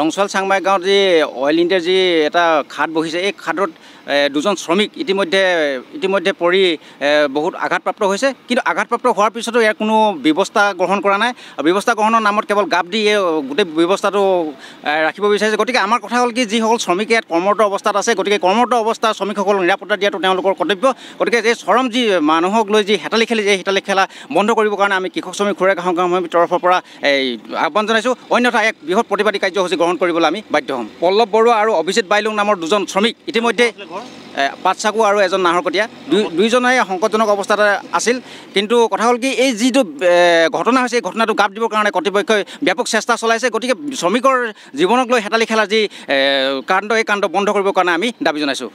ৰংচুৱাল চাংমাই গাঁৱত যি অইল ইণ্ডিয়াৰ যি এটা খাদ বহিছে এই খাদত দুজন শ্ৰমিক ইতিমধ্যে পৰি বহুত আঘাতপ্ৰাপ্ত হৈছে কিন্তু আঘাতপ্ৰাপ্ত হোৱাৰ পিছতো ইয়াৰ কোনো ব্যৱস্থা গ্ৰহণ কৰা নাই ব্যৱস্থা গ্ৰহণৰ নামত কেৱল গাপ দি গোটেই ব্যৱস্থাটো ৰাখিব বিচাৰিছে গতিকে আমাৰ কথা হ'ল কি যিসকল শ্ৰমিক ইয়াত কৰ্মৰত অৱস্থাত আছে গতিকে কৰ্মৰত অৱস্থাৰ শ্ৰমিকসকলক নিৰাপত্তা দিয়াটো তেওঁলোকৰ কৰ্তব্য গতিকে এই চৰম যি মানুহক লৈ যি হেতালি খেলা বন্ধ কৰিবৰ কাৰণে আমি কৃষক শ্ৰমিক খুৰা গাঁৱৰ তৰফৰ পৰা আহ্বান জনাইছোঁ অন্যথা এক বৃহৎ প্ৰতিবাদী কাৰ্যসূচী গ্ৰহণ কৰিবলৈ আমি বাধ্য হ'ম পল্লৱ বৰুৱা আৰু অভিজিত বাইলুং নামৰ দুজন শ্ৰমিক ইতিমধ্যে পাটচাকু আৰু এজন নাহৰকটীয়া দুইজনে সংকটজনক অৱস্থাত আছিল কিন্তু কথা হ'ল কি এই যিটো ঘটনা হৈছে এই ঘটনাটো গাপ দিবৰ কাৰণে কৰ্তৃপক্ষই ব্যাপক চেষ্টা চলাইছে গতিকে শ্ৰমিকৰ জীৱনক লৈ হেতালি খেলা যি এই কাণ্ড বন্ধ কৰিবৰ কাৰণে আমি দাবী জনাইছোঁ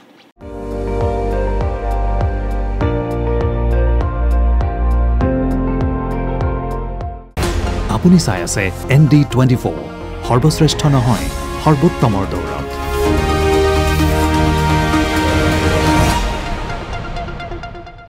আপুনি চাই আছে ND24 সৰ্বশ্ৰেষ্ঠ নহয় সৰ্বোত্তমৰ দৌৰ